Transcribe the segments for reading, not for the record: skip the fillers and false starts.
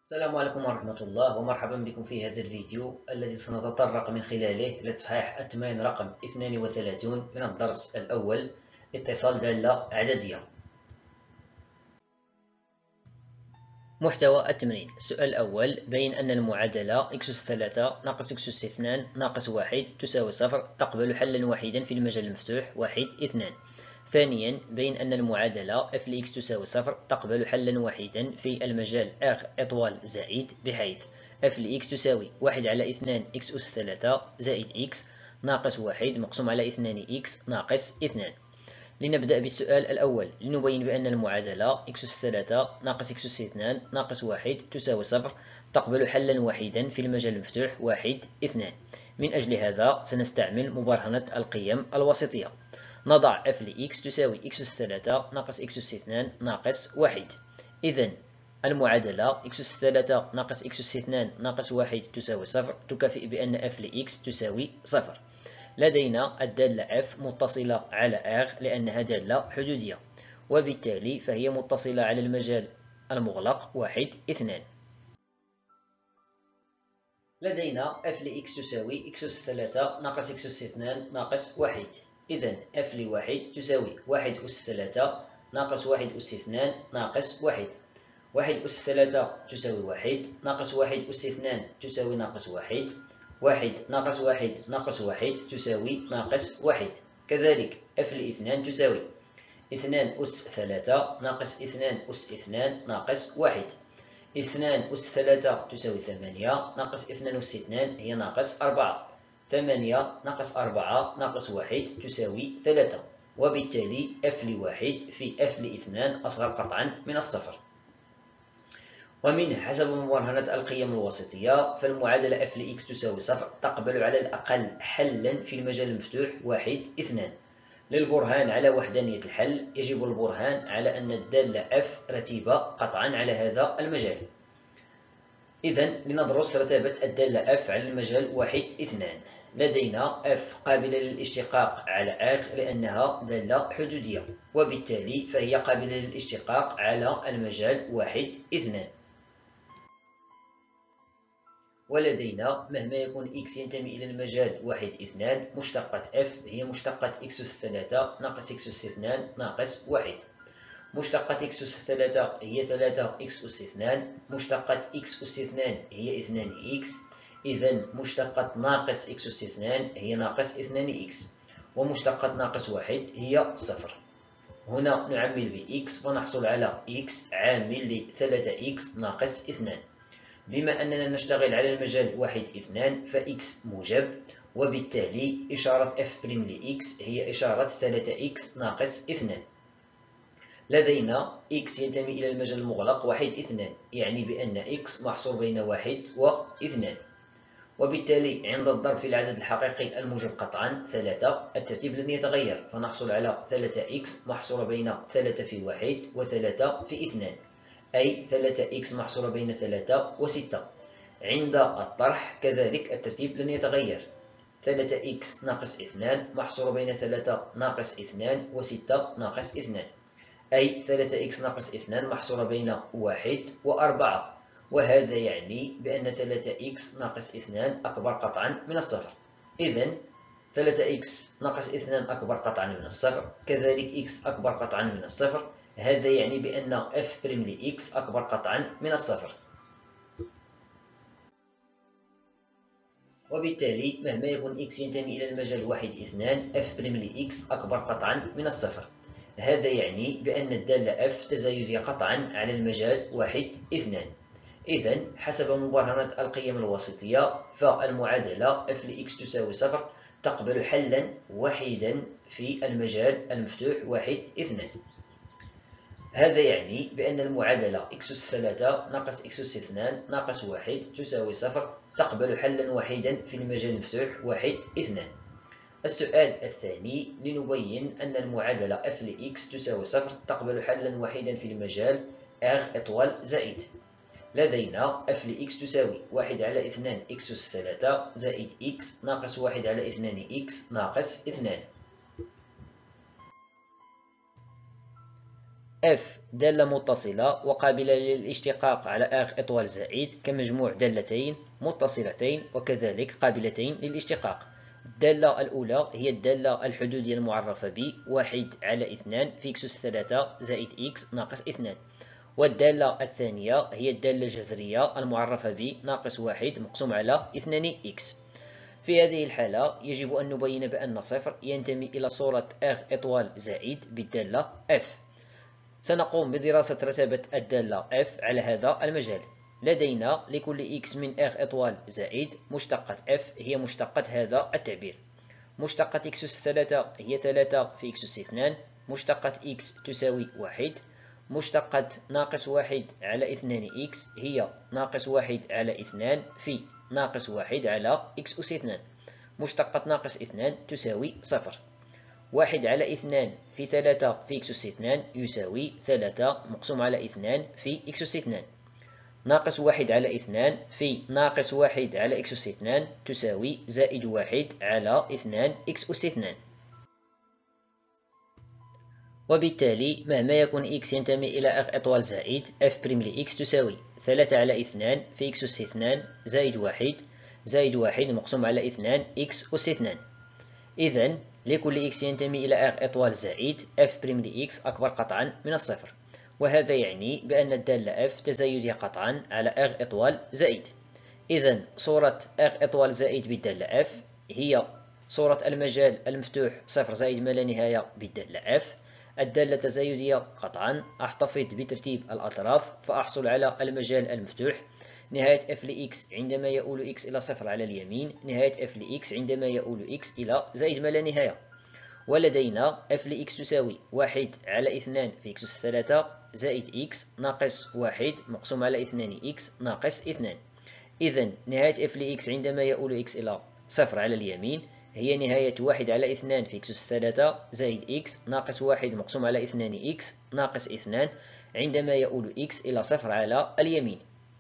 السلام عليكم ورحمة الله ومرحبا بكم في هذا الفيديو الذي سنتطرق من خلاله لتصحيح التمرين رقم 32 من الدرس الأول اتصال دالة عددية. محتوى التمرين: السؤال الأول: بين أن المعادلة x3 ناقص x2 ناقص 1 تساوي 0 تقبل حلا وحيدا في المجال المفتوح 1 2. ثانيا: بين أن المعادلة f لx تساوي 0 تقبل حلا وحيدا في المجال r إطوال زائد، بحيث f لx تساوي 1 على 2 x أس 3 زائد x ناقص 1 مقسوم على 2 x ناقص 2. لنبدأ بالسؤال الأول لنبين بأن المعادلة x3 ناقص x2 ناقص 1 تساوي 0 تقبل حلا وحيدا في المجال المفتوح 1 2. من أجل هذا سنستعمل مبرهنة القيم الوسطية. نضع f لx تساوي x3 ناقص x2 ناقص 1. إذن المعادلة x3 ناقص x2 ناقص 1 تساوي 0 تكافئ بأن f لx تساوي 0. لدينا الدالة f متصلة على r لأنها دالة حدودية، وبالتالي فهي متصلة على المجال المغلق 1 2. لدينا f لx تساوي x أس 3 ناقص x أس 2 ناقص 1. إذن f لواحد تساوي 1 أس 3 ناقص 1 أس 2 ناقص 1. 1 أس 3 تساوي 1 ناقص 1 أس 2 تساوي ناقص 1. 1 ناقص 1 ناقص 1 تساوي ناقص 1. كذلك f لاثنان تساوي 2 أس 3 ناقص 2 أس 2 ناقص 1. 2 أس 3 تساوي 8 ناقص 2 أس 2 هي ناقص 4. 8 ناقص 4 ناقص 1 تساوي 3، وبالتالي f لواحد في f لاثنان أصغر قطعا من الصفر. ومنه حسب مبرهنة القيم الوسطية فالمعادلة f لx تساوي 0 تقبل على الأقل حلا في المجال المفتوح 1 2. للبرهان على وحدانية الحل يجب البرهان على أن الدالة f رتيبة قطعا على هذا المجال. إذن لندرس رتابة الدالة f على المجال 1 2. لدينا f قابلة للاشتقاق على r لأنها دالة حدودية، وبالتالي فهي قابلة للاشتقاق على المجال 1 2. ولدينا مهما يكون x ينتمي إلى المجال 1 2 مشتقة f هي مشتقة x أس 3 ناقص x أس 2 ناقص 1. مشتقة x أس 3 هي 3 x أس 2. مشتقة x أس 2 هي 2x. إذن مشتقة ناقص x أس 2 هي ناقص 2x. ومشتقة ناقص 1 هي 0. هنا نعمل ب x ونحصل على x عامل ل 3x ناقص 2. بما أننا نشتغل على المجال 1 2 فx موجب، وبالتالي إشارة f' لx هي إشارة 3x ناقص 2. لدينا x ينتمي إلى المجال المغلق 1 2، يعني بأن x محصور بين 1 و 2. وبالتالي عند الضرب في العدد الحقيقي الموجب قطعا 3 الترتيب لن يتغير، فنحصل على 3x محصورة بين 3 في 1 و 3 في 2، أي 3x محصورة بين 3 و 6. عند الطرح كذلك الترتيب لن يتغير، 3x ناقص 2 محصورة بين 3 ناقص 2 و 6 ناقص 2، أي 3x ناقص 2 محصورة بين 1 و 4. وهذا يعني بأن 3x ناقص 2 أكبر قطعا من الصفر. إذن 3x ناقص 2 أكبر قطعا من الصفر، كذلك x أكبر قطعا من الصفر. هذا يعني بأن f' لx أكبر قطعا من الصفر. وبالتالي مهما يكون x ينتمي إلى المجال 1 2 f' لx أكبر قطعا من الصفر. هذا يعني بأن الدالة f تزايدية قطعا على المجال 1 2. إذن حسب مبرهنة القيم الوسطية فالمعادلة f لx تساوي 0 تقبل حلا وحيدا في المجال المفتوح 1 2. هذا يعني بأن المعادلة x أس 3 ناقص x أس 2 ناقص 1 تساوي 0 تقبل حلا وحيدا في المجال المفتوح 1 2. السؤال الثاني لنبين أن المعادلة f لx تساوي 0 تقبل حلا وحيدا في المجال r إطوال زائد. لدينا f لx تساوي 1 على 2 x أس 3 زائد x ناقص 1 على 2 x ناقص 2. f دالة متصلة وقابلة للاشتقاق على r إطوال زائد كمجموع دالتين متصلتين وكذلك قابلتين للاشتقاق. الدالة الأولى هي الدالة الحدودية المعرفة ب 1/2 في x أس 3 زائد x ناقص 2. والدالة الثانية هي الدالة الجذرية المعرفة ب -1 مقسوم على 2x. في هذه الحالة يجب أن نبين بأن صفر ينتمي إلى صورة r إطوال زائد بالدالة f. سنقوم بدراسة رتبة الدالة f على هذا المجال. لدينا لكل x من r إطوال زائد مشتقة f هي مشتقة هذا التعبير. مشتقة x أس 3 هي 3 في x أس 2. مشتقة x تساوي 1. مشتقة -1 على 2x هي -1 على 2 في -1 على x أس 2. مشتقة -2 تساوي 0. 1 على 2 في 3 في x أس 2 يساوي 3 مقسوم على 2 في x أس 2. -1 على 2 في -1 على x أس 2 تساوي -1 على 2 x أس 2. وبالتالي مهما يكون x ينتمي إلى r إطوال زائد f' لx تساوي 3 على 2 في x أس 2 زائد 1 مقسوم على 2 x أس 2. إذن لكل x ينتمي إلى r إطوال زائد f' لx أكبر قطعا من الصفر. وهذا يعني بأن الدالة f تزايدية قطعا على r إطوال زائد. إذن صورة r إطوال زائد بالدالة f هي صورة المجال المفتوح صفر زائد ما لا نهاية بالدالة f. الدالة تزايدية قطعا، أحتفظ بترتيب الأطراف فأحصل على المجال المفتوح. نهاية f لx عندما يؤول x إلى صفر على اليمين، نهاية f لx عندما يؤول x إلى زائد ما لا نهاية. ولدينا f لx تساوي 1 على 2 في x أس 3 زائد x ناقص 1 مقسوم على 2x ناقص 2. إذن نهاية f لx عندما يؤول x إلى صفر على اليمين هي نهاية 1 على 2 في x أس 3 زائد x ناقص 1 مقسوم على 2x ناقص 2 عندما يؤول x إلى صفر على اليمين.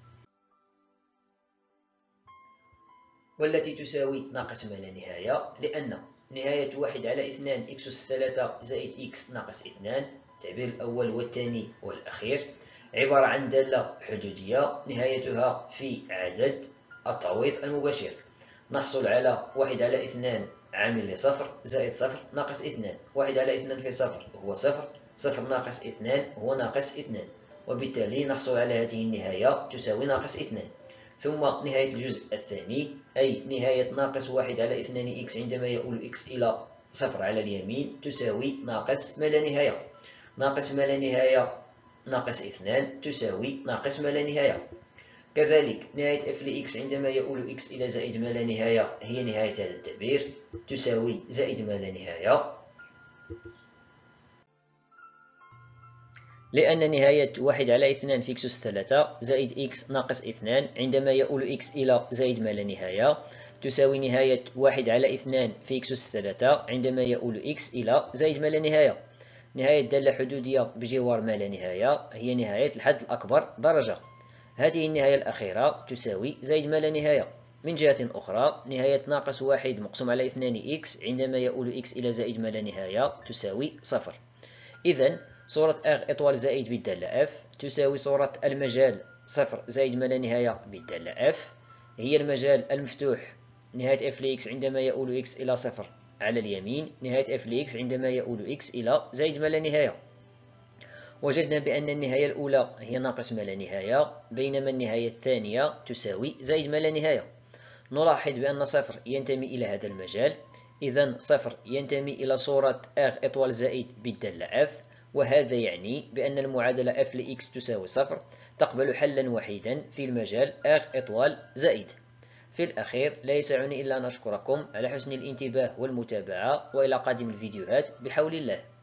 والتي تساوي ناقص ما لا نهاية، لأن نهاية 1 على 2 x أس 3 زائد x ناقص 2 التعبير الأول والثاني والأخير عبارة عن دالة حدودية نهايتها في عدد التعويض المباشر. نحصل على 1 على 2 عامل لصفر زائد صفر ناقص 2. 1 على 2 في صفر هو صفر، صفر ناقص 2 هو ناقص 2. وبالتالي نحصل على هذه النهاية تساوي ناقص 2. ثم نهاية الجزء الثاني أي نهاية ناقص 1 على 2x عندما يؤول x إلى صفر على اليمين تساوي ناقص ما لا نهاية. ناقص ما لا نهاية ناقص 2 تساوي ناقص ما لا نهاية. كذلك نهاية f لx عندما يؤول x إلى زائد ما لا نهاية هي نهاية هذا التعبير تساوي زائد ما لا نهاية، لأن نهاية 1 على 2 في x أس 3 زائد x ناقص 2 عندما يؤول x إلى زائد ما لا نهاية تساوي نهاية 1 على 2 في x أس 3 عندما يؤول x إلى زائد ما لا نهاية. نهاية دالة حدودية بجوار ما لا نهاية هي نهاية الحد الأكبر درجة. هذه النهاية الأخيرة تساوي زائد ما لا نهاية. من جهة أخرى نهاية ناقص 1 مقسوم على 2x عندما يؤول x إلى زائد ما لا نهاية تساوي صفر. إذن صورة r إطوال زائد بالدالة f تساوي صورة المجال صفر زائد ما لا نهاية بالدالة f. هي المجال المفتوح نهاية f لx عندما يؤول x إلى صفر على اليمين، نهاية f لx عندما يؤول x إلى زائد ما لا نهاية. وجدنا بأن النهاية الأولى هي ناقص ما لا نهاية بينما النهاية الثانية تساوي زائد ما لا نهاية. نلاحظ بأن صفر ينتمي إلى هذا المجال، إذن صفر ينتمي إلى صورة r إطوال زائد بالدالة f. وهذا يعني بأن المعادلة f لx تساوي صفر تقبل حلا وحيدا في المجال r إطوال زائد. في الأخير لا يسعني إلا أن أشكركم على حسن الانتباه والمتابعة، وإلى قادم الفيديوهات بحول الله.